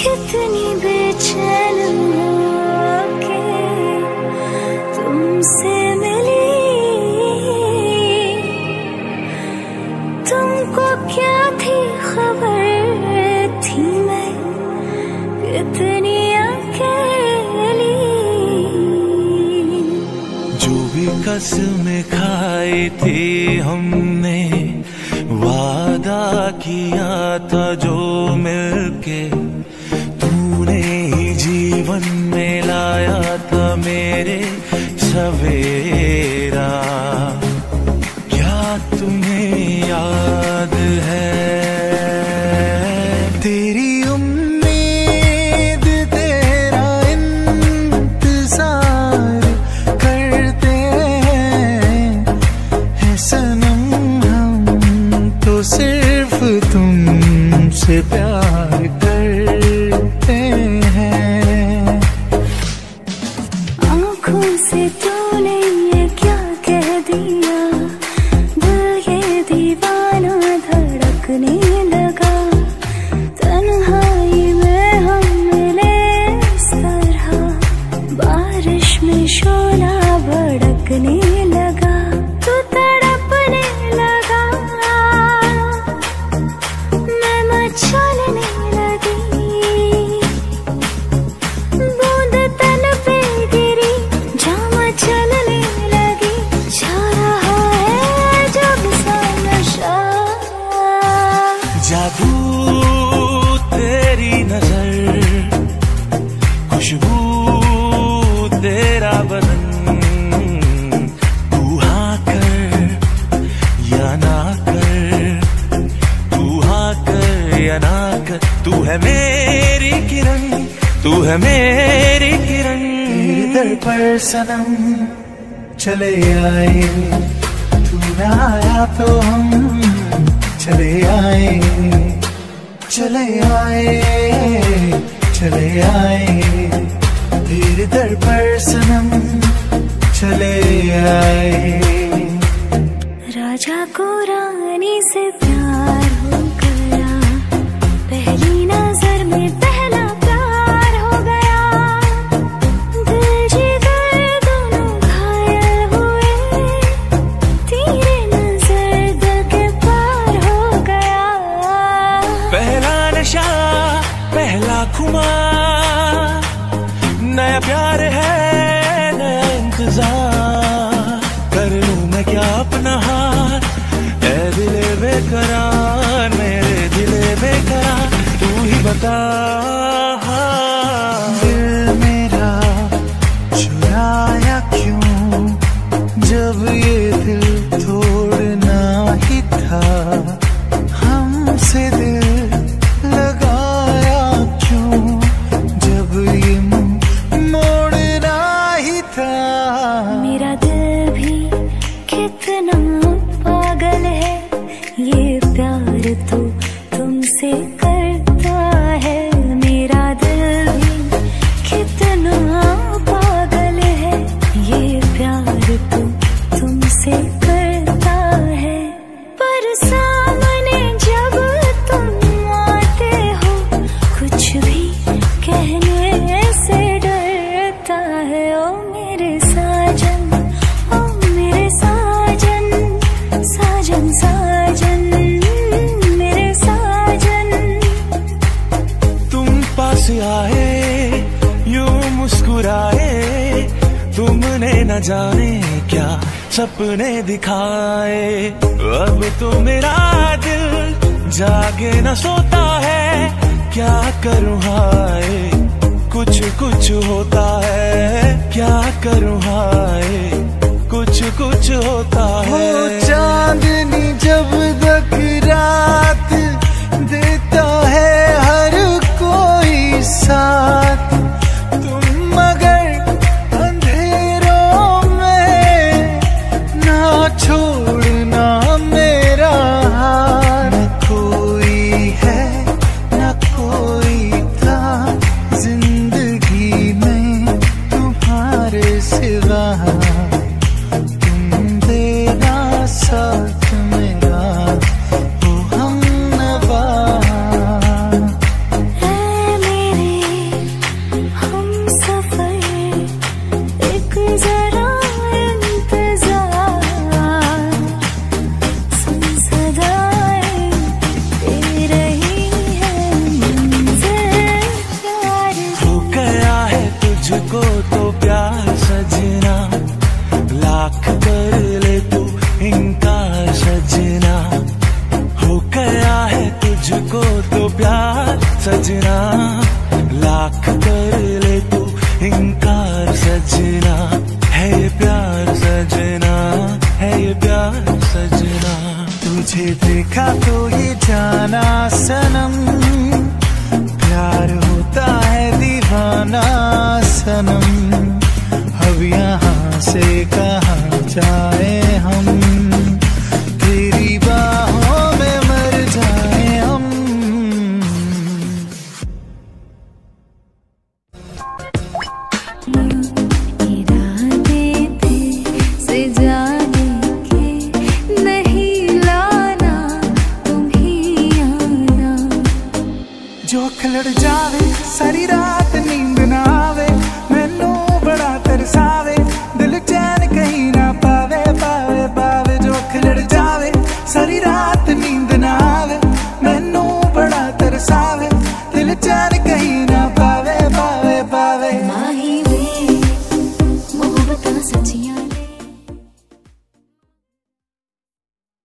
कितनी बेचैन होके तुमसे मिली, तुमको क्या थी खबर थी मैं कितनी अकेली। जो भी कसमें खाई थी हमने, वादा किया था जो मिलके, तूने ही जीवन में लाया था मेरे सवेरा। क्या तुम्हें याद है तेरी उम्मीद तेरा इंतजार करते हैं सनम, हम तो सिर्फ तुमसे प्यार करते हैं। आँखों से तूने ये क्या कह दिया, दिल ये दीवाना धड़कने लगा। तन्हाई में हम मिले इस तरह, बारिश में शोला भड़कने लगा। तू तड़पने लगा, मैं मचलने लगी। बूंद तन पे गिरी, जाम चलने लगी। छा रहा है जब सा नशा, जादू तेरी नजर, खुशबू तेरा बदन। तू हाँ कर या ना कर, तू हाँ कर या ना कर, तू है मेरी किरण, तू है मेरी किरण। तेरे दर पर सनम चले आए, तू ना आया तो हम चले आए, चले आए, चले आए। तेरे दर पर सनम चले आए। राजा को रानी से प्यार हो गया, पहली नजर में पहला प्यार हो गया। दिल जिगर दोनों घायल हुए, तेरे नजर दिल के पार हो गया। पहला नशा पहला खुमार, नया प्यार है नया इंतजार। कर लूं मैं क्या अपना हार, ऐ दिले बेकरार, मेरे दिले बेकरार, तू ही बता। दिल मेरा चुराया क्यों, जब ये दिल तोड़ना ही था। हमसे दिल लगाया क्यों, जब ये मोड़ना ही था। मेरा दिल भी कितना पागल है, ये प्यार तो तुमसे करता है। मेरा दिल भी कितना पागल है, ये प्यार तो तुमसे करता है। पर सामने जब तुम आते हो, कुछ भी कहने से डरता है। ओ मेरे साजन, ओ मेरे साजन, साजन साजन, मेरे साजन। तुम पास आए यूं मुस्कुराए, तुमने न जाने क्या सपने दिखाए। अब तो मेरा दिल जागे न सोता है, क्या करूं हाय कुछ कुछ होता है। क्या करूं हाय कुछ कुछ होता है। वो चांदनी जब तक रात देता है हर कोई साथ, तुम मगर अंधेरों में ना छोड़ना मेरा हाथ। न कोई है न कोई था जिंदगी में तुम्हारे सिवा, तुम देना साथ मेरा, ओ हमनवा। सजना, लाख कर ले तू इनकार सजना, है ये प्यार सजना, है ये प्यार सजना। तुझे देखा तो ये जाना सनम, प्यार होता है दीवाना सनम। अब यहाँ से कहाँ जाए हम, तेरी बाहों में मर जाए हम। इरादे थे सजाने के, नहीं लाना तुम ही आना। जो खिलड़ जावे सारी रात नींद ना आवे, मैनू बड़ा तरसावे, दिल चैन कहीं ना पावे पावे पावे। जो खिलड़ जावे सारी रात नींद ना आवे, मैनू बड़ा तरसावे, दिल चैन कहीं ना